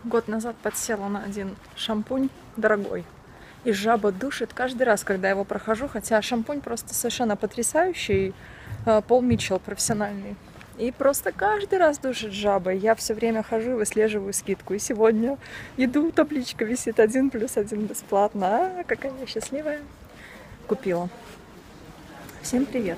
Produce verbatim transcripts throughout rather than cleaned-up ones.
Год назад подсела на один шампунь дорогой. И жаба душит каждый раз, когда его прохожу. Хотя шампунь просто совершенно потрясающий. Пол Митчелл профессиональный. И просто каждый раз душит жабой. Я все время хожу и выслеживаю скидку. И сегодня иду, табличка висит один плюс один бесплатно. А, какая я счастливая. Купила. Всем привет.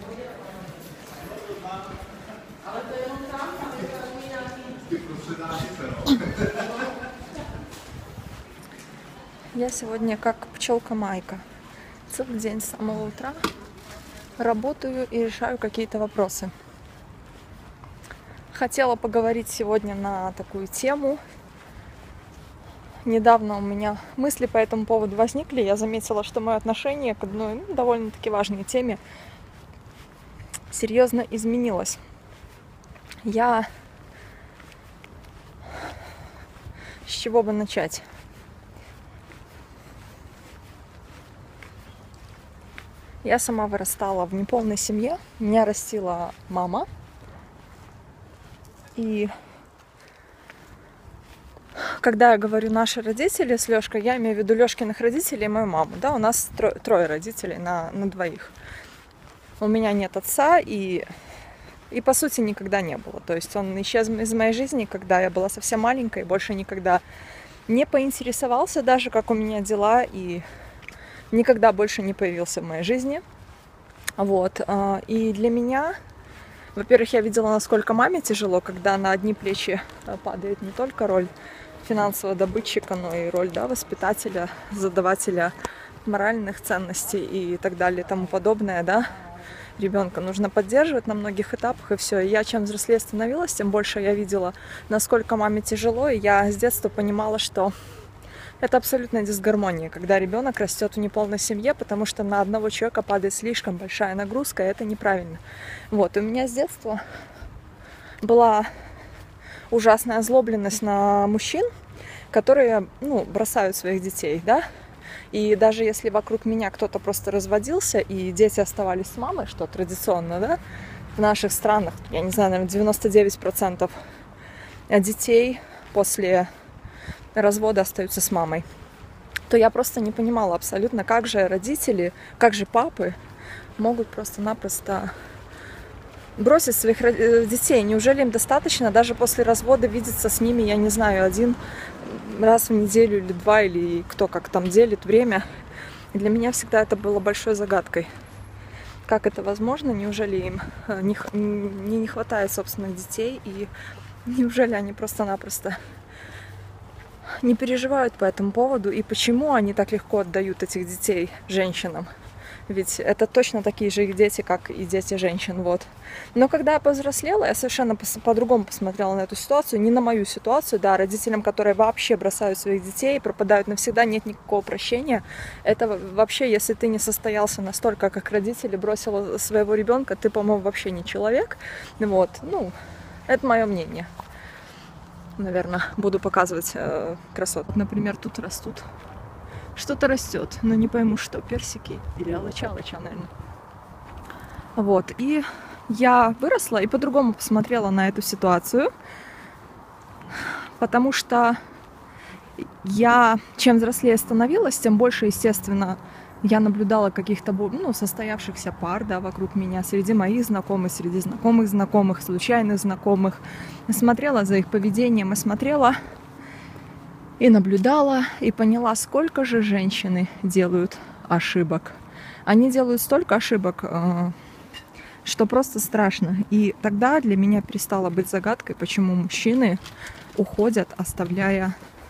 Я сегодня как пчелка Майка. Целый день с самого утра работаю и решаю какие-то вопросы. Хотела поговорить сегодня на такую тему. Недавно у меня мысли по этому поводу возникли. Я заметила, что мое отношение к одной ну, довольно-таки важной теме серьезно изменилось. Я... С чего бы начать? Я сама вырастала в неполной семье. Меня растила мама. И когда я говорю «наши родители» с Лёшкой, я имею в виду Лёшкиных родителей и мою маму. Да, у нас трое, трое родителей на, на двоих. У меня нет отца, и, и по сути никогда не было. То есть он исчез из моей жизни, когда я была совсем маленькой, и больше никогда не поинтересовался даже, как у меня дела, и никогда больше не появился в моей жизни. Вот. И для меня, во-первых, я видела, насколько маме тяжело, когда на одни плечи падает не только роль финансового добытчика, но и роль, да, воспитателя, задавателя моральных ценностей и так далее и тому подобное, да. Ребенка нужно поддерживать на многих этапах, и все. И я чем взрослее становилась, тем больше я видела, насколько маме тяжело, и я с детства понимала, что это абсолютная дисгармония, когда ребенок растет в неполной семье, потому что на одного человека падает слишком большая нагрузка, и это неправильно. Вот, у меня с детства была ужасная озлобленность на мужчин, которые, ну, бросают своих детей, да. И даже если вокруг меня кто-то просто разводился, и дети оставались с мамой, что традиционно, да, в наших странах, я не знаю, наверное, девяносто девять процентов детей после развода остаются с мамой, то я просто не понимала абсолютно, как же родители, как же папы могут просто-напросто бросить своих детей. Неужели им достаточно даже после развода видеться с ними, я не знаю, один раз в неделю или два, или кто как там делит время. И для меня всегда это было большой загадкой. Как это возможно? Неужели им не, не, не хватает собственных детей? И неужели они просто-напросто не переживают по этому поводу? И почему они так легко отдают этих детей женщинам? Ведь это точно такие же их дети, как и дети женщин, вот. Но когда я повзрослела, я совершенно по-другому посмотрела на эту ситуацию, не на мою ситуацию, да, родителям, которые вообще бросают своих детей, пропадают навсегда, нет никакого прощения. Это вообще, если ты не состоялся настолько, как родители, бросила своего ребенка, ты, по-моему, вообще не человек, вот, ну, это мое мнение. Наверное, буду показывать э, красот. Например, тут растут. Что-то растет, но не пойму, что, персики или алыча-алыча, наверное. Вот, и я выросла и по-другому посмотрела на эту ситуацию, потому что я, чем взрослее становилась, тем больше, естественно, я наблюдала каких-то, ну, состоявшихся пар, да, вокруг меня, среди моих знакомых, среди знакомых знакомых, случайных знакомых. Я смотрела за их поведением и смотрела... И наблюдала, и поняла, сколько же женщины делают ошибок. Они делают столько ошибок, что просто страшно. И тогда для меня перестало быть загадкой, почему мужчины уходят, оставляя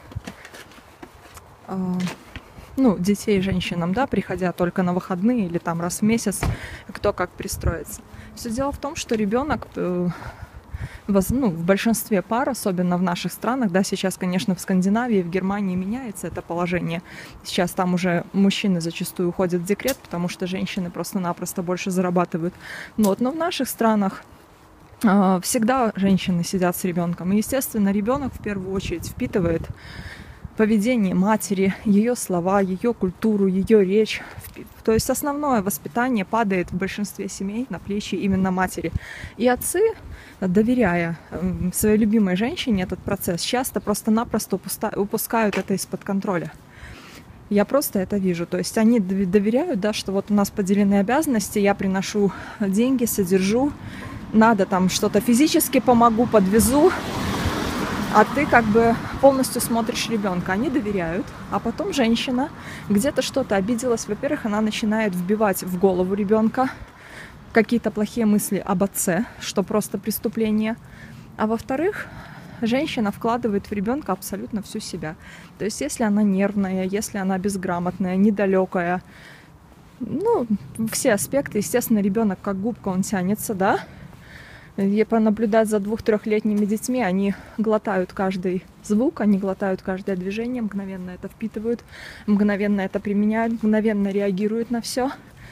ну, детей женщинам, да, приходя только на выходные или там раз в месяц, кто как пристроится. Все дело в том, что ребенок... Ну, в большинстве пар, особенно в наших странах, да, сейчас, конечно, в Скандинавии, в Германии меняется это положение. Сейчас там уже мужчины зачастую уходят в декрет, потому что женщины просто-напросто больше зарабатывают. Вот. Но в наших странах э, всегда женщины сидят с ребенком. И, естественно, ребенок в первую очередь впитывает поведение матери, ее слова, ее культуру, ее речь. То есть основное воспитание падает в большинстве семей на плечи именно матери. И отцы, доверяя своей любимой женщине этот процесс, часто просто-напросто упускают это из-под контроля. Я просто это вижу. То есть они доверяют, да, что вот у нас поделены обязанности, я приношу деньги, содержу, надо там что-то физически помогу, подвезу, а ты как бы полностью смотришь ребенка. Они доверяют, а потом женщина где-то что-то обиделась. Во-первых, она начинает вбивать в голову ребенка какие-то плохие мысли об отце, что просто преступление. А во-вторых, женщина вкладывает в ребенка абсолютно всю себя. То есть если она нервная, если она безграмотная, недалекая, ну, все аспекты, естественно, ребенок как губка, он тянется, да. И понаблюдать за двух-трехлетними детьми, они глотают каждый звук, они глотают каждое движение, мгновенно это впитывают, мгновенно это применяют, мгновенно реагируют на все.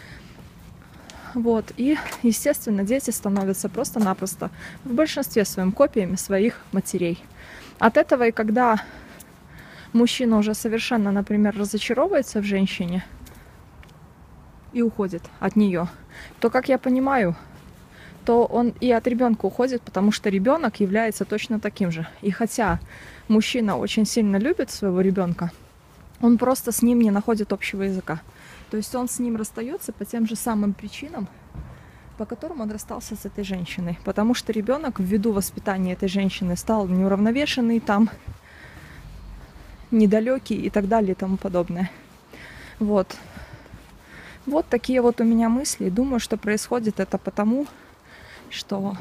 Вот. И, естественно, дети становятся просто-напросто в большинстве своем копиями своих матерей. От этого и когда мужчина уже совершенно, например, разочаровывается в женщине и уходит от нее, то, как я понимаю, то он и от ребенка уходит, потому что ребенок является точно таким же. И хотя мужчина очень сильно любит своего ребенка, он просто с ним не находит общего языка. То есть он с ним расстается по тем же самым причинам, по которым он расстался с этой женщиной. Потому что ребенок ввиду воспитания этой женщины стал неуравновешенный, там, недалекий и так далее и тому подобное. Вот. Вот такие вот у меня мысли. Думаю, что происходит это потому, что,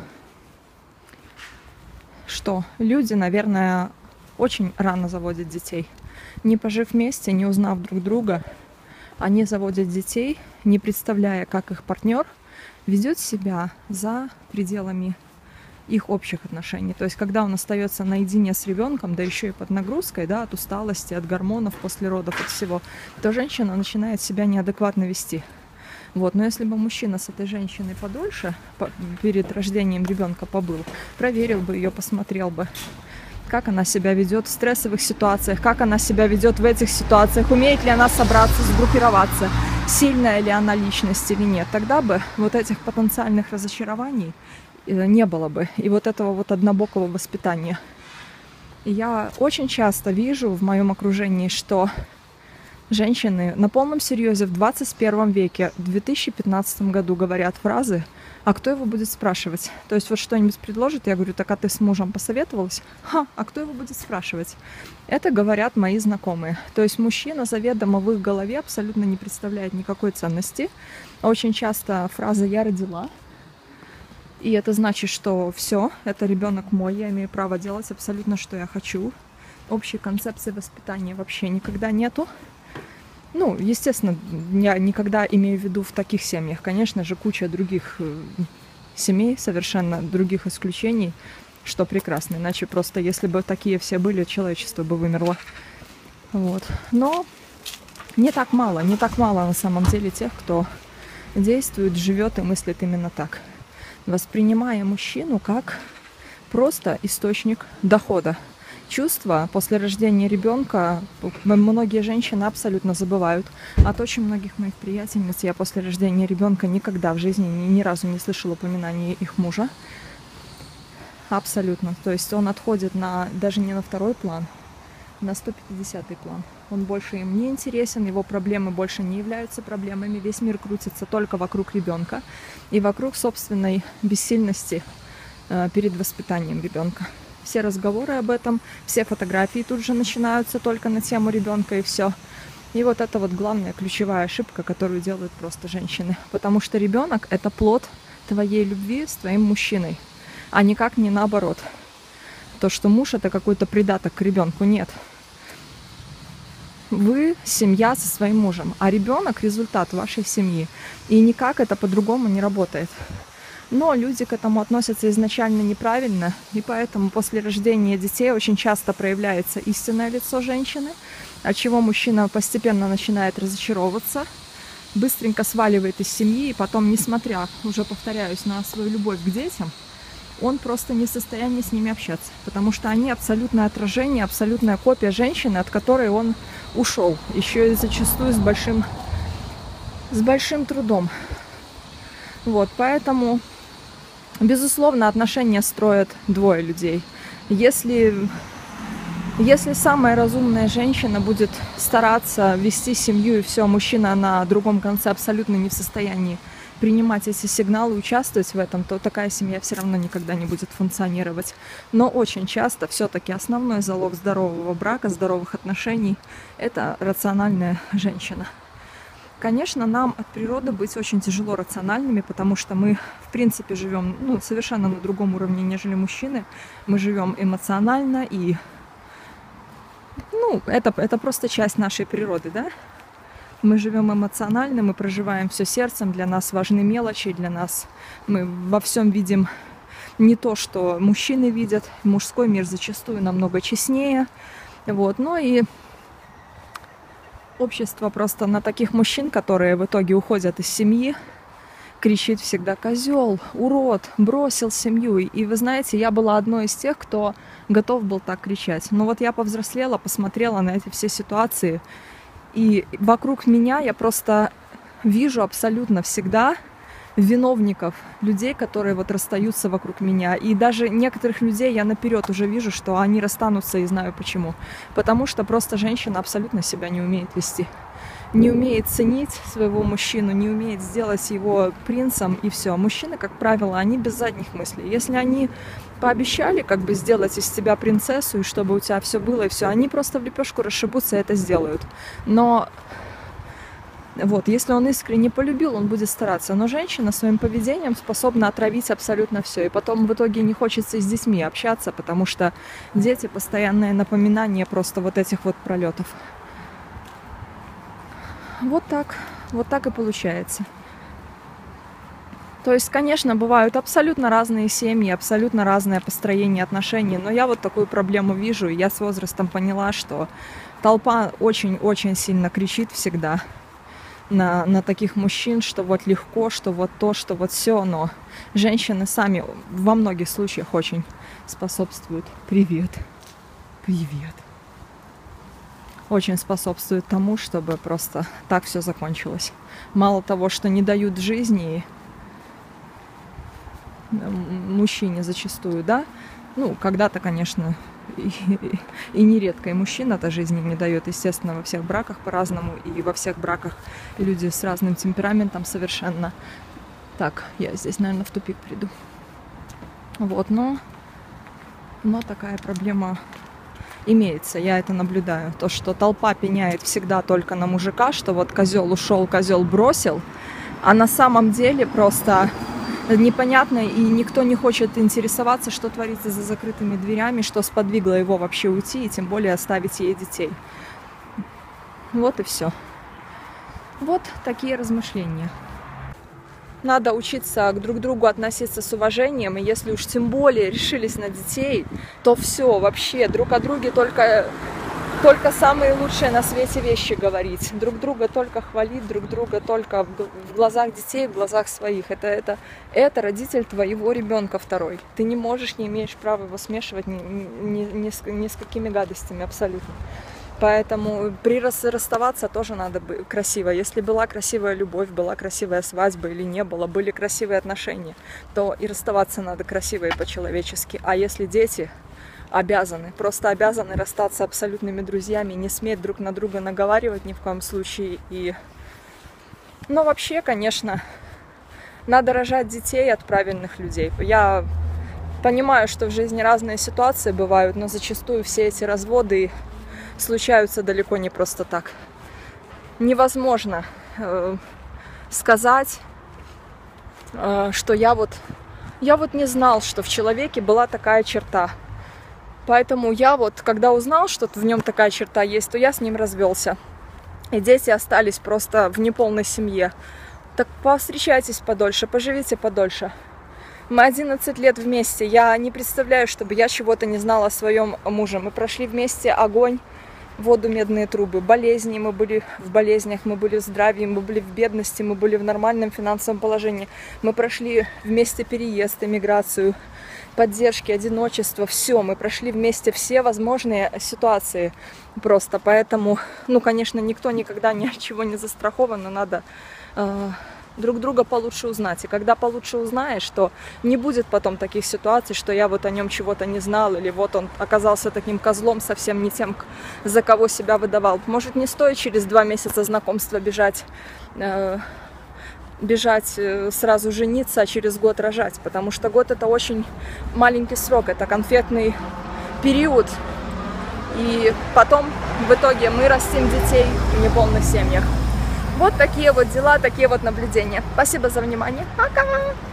что люди, наверное, очень рано заводят детей. Не пожив вместе, не узнав друг друга, они заводят детей, не представляя, как их партнер ведет себя за пределами их общих отношений. То есть, когда он остается наедине с ребенком, да еще и под нагрузкой, да, от усталости, от гормонов после родов, от всего, то женщина начинает себя неадекватно вести. Вот. Но если бы мужчина с этой женщиной подольше, по, перед рождением ребенка побыл, проверил бы ее, посмотрел бы, как она себя ведет в стрессовых ситуациях, как она себя ведет в этих ситуациях, умеет ли она собраться, сгруппироваться, сильная ли она личность или нет, тогда бы вот этих потенциальных разочарований не было бы, и вот этого вот однобокого воспитания. И я очень часто вижу в моем окружении, что женщины на полном серьезе в двадцать первом веке, в две тысячи пятнадцатом году говорят фразы: а кто его будет спрашивать? То есть вот что-нибудь предложит, я говорю: так а ты с мужем посоветовалась? Ха, а кто его будет спрашивать? Это говорят мои знакомые. То есть мужчина заведомо в их голове абсолютно не представляет никакой ценности. Очень часто фраза «я родила», и это значит, что все, это ребенок мой, я имею право делать абсолютно, что я хочу. Общей концепции воспитания вообще никогда нету. Ну, естественно, я никогда имею в виду в таких семьях. Конечно же, куча других семей, совершенно других исключений, что прекрасно. Иначе просто, если бы такие все были, человечество бы вымерло. Вот. Но не так мало, не так мало на самом деле тех, кто действует, живет и мыслит именно так, воспринимая мужчину как просто источник дохода. Чувства после рождения ребенка многие женщины абсолютно забывают. От очень многих моих приятельниц я после рождения ребенка никогда в жизни ни, ни разу не слышала упоминания их мужа. Абсолютно. То есть он отходит на, даже не на второй план, на сто пятидесятый план. Он больше им не интересен, его проблемы больше не являются проблемами. Весь мир крутится только вокруг ребенка и вокруг собственной бессильности э, перед воспитанием ребенка. Все разговоры об этом, все фотографии тут же начинаются только на тему ребенка, и все. И вот это вот главная ключевая ошибка, которую делают просто женщины. Потому что ребенок — это плод твоей любви с твоим мужчиной, а никак не наоборот. То, что муж — это какой-то придаток к ребенку, нет. Вы семья со своим мужем, а ребенок — результат вашей семьи. И никак это по-другому не работает. Но люди к этому относятся изначально неправильно, и поэтому после рождения детей очень часто проявляется истинное лицо женщины, от чего мужчина постепенно начинает разочаровываться, быстренько сваливает из семьи, и потом, несмотря, уже повторяюсь, на свою любовь к детям, он просто не в состоянии с ними общаться, потому что они абсолютное отражение, абсолютная копия женщины, от которой он ушел, еще и зачастую с большим, с большим трудом. Вот, поэтому, безусловно, отношения строят двое людей. Если, если самая разумная женщина будет стараться вести семью, и все, мужчина на другом конце абсолютно не в состоянии принимать эти сигналы, участвовать в этом, то такая семья все равно никогда не будет функционировать. Но очень часто все-таки основной залог здорового брака, здоровых отношений – это рациональная женщина. Конечно, нам от природы быть очень тяжело рациональными, потому что мы, в принципе, живем ну, совершенно на другом уровне, нежели мужчины. Мы живем эмоционально, и ну, это, это просто часть нашей природы, да? Мы живем эмоционально, мы проживаем все сердцем, для нас важны мелочи, для нас мы во всем видим не то, что мужчины видят. Мужской мир зачастую намного честнее. Вот. Ну и общество просто на таких мужчин, которые в итоге уходят из семьи, кричит всегда: козел, урод, бросил семью. И вы знаете, я была одной из тех, кто готов был так кричать. Но вот я повзрослела, посмотрела на эти все ситуации, и вокруг меня я просто вижу абсолютно всегда виновников, людей, которые вот расстаются вокруг меня. И даже некоторых людей я наперед уже вижу, что они расстанутся, и знаю почему. Потому что просто женщина абсолютно себя не умеет вести. Не умеет ценить своего мужчину, не умеет сделать его принцем, и все. Мужчины, как правило, они без задних мыслей. Если они пообещали как бы сделать из тебя принцессу, и чтобы у тебя все было, и все, они просто в лепешку расшибутся и это сделают. Но вот, если он искренне полюбил, он будет стараться. Но женщина своим поведением способна отравить абсолютно все. И потом в итоге не хочется с детьми общаться, потому что дети — постоянное напоминание просто вот этих вот пролетов. Вот так, вот так и получается. То есть, конечно, бывают абсолютно разные семьи, абсолютно разное построение отношений, но я вот такую проблему вижу, и я с возрастом поняла, что толпа очень-очень сильно кричит всегда на, на таких мужчин, что вот легко, что вот то, что вот все, но женщины сами во многих случаях очень способствуют. Привет, привет. Очень способствует тому, чтобы просто так все закончилось. Мало того, что не дают жизни мужчине зачастую, да, ну, когда-то, конечно, и, и, и нередко и мужчина-то жизни не дает, естественно, во всех браках по-разному, и во всех браках люди с разным темпераментом совершенно. Так, я здесь, наверное, в тупик приду. Вот, но, но такая проблема имеется, я это наблюдаю. То, что толпа пеняет всегда только на мужика, что вот козел ушел, козел бросил, а на самом деле просто непонятно, и никто не хочет интересоваться, что творится за закрытыми дверями, что сподвигло его вообще уйти, и тем более оставить ей детей. Вот и все. Вот такие размышления. Надо учиться к друг другу относиться с уважением, и если уж тем более решились на детей, то все, вообще, друг о друге только, только самые лучшие на свете вещи говорить. Друг друга только хвалить, друг друга только в, в глазах детей, в глазах своих. Это, это, это родитель твоего ребенка второй. Ты не можешь, не имеешь права его смешивать ни, ни, ни, с, ни с какими гадостями абсолютно. Поэтому при рас, расставаться тоже надо бы красиво. Если была красивая любовь, была красивая свадьба или не было, были красивые отношения, то и расставаться надо красиво и по-человечески. А если дети обязаны, просто обязаны расстаться абсолютными друзьями, не сметь друг на друга наговаривать ни в коем случае. И... Но вообще, конечно, надо рожать детей от правильных людей. Я понимаю, что в жизни разные ситуации бывают, но зачастую все эти разводы случаются далеко не просто так. Невозможно э, сказать, э, что я вот, я вот не знал, что в человеке была такая черта. Поэтому я вот, когда узнал, что в нем такая черта есть, то я с ним развелся. И дети остались просто в неполной семье. Так повстречайтесь подольше, поживите подольше. Мы одиннадцать лет вместе. Я не представляю, чтобы я чего-то не знала о своем муже. Мы прошли вместе огонь воду, медные трубы, болезни, мы были в болезнях, мы были в здравии, мы были в бедности, мы были в нормальном финансовом положении. Мы прошли вместе переезд, эмиграцию, поддержки, одиночество, все. Мы прошли вместе все возможные ситуации просто. Поэтому, ну, конечно, никто никогда ни от чего не застрахован, но надо э, друг друга получше узнать. И когда получше узнаешь, то не будет потом таких ситуаций, что я вот о нем чего-то не знал, или вот он оказался таким козлом, совсем не тем, за кого себя выдавал. Может, не стоит через два месяца знакомства бежать, э, бежать сразу жениться, а через год рожать, потому что год это очень маленький срок, это конфетный период, и потом в итоге мы растим детей в неполных семьях. Вот такие вот дела, такие вот наблюдения. Спасибо за внимание. Пока!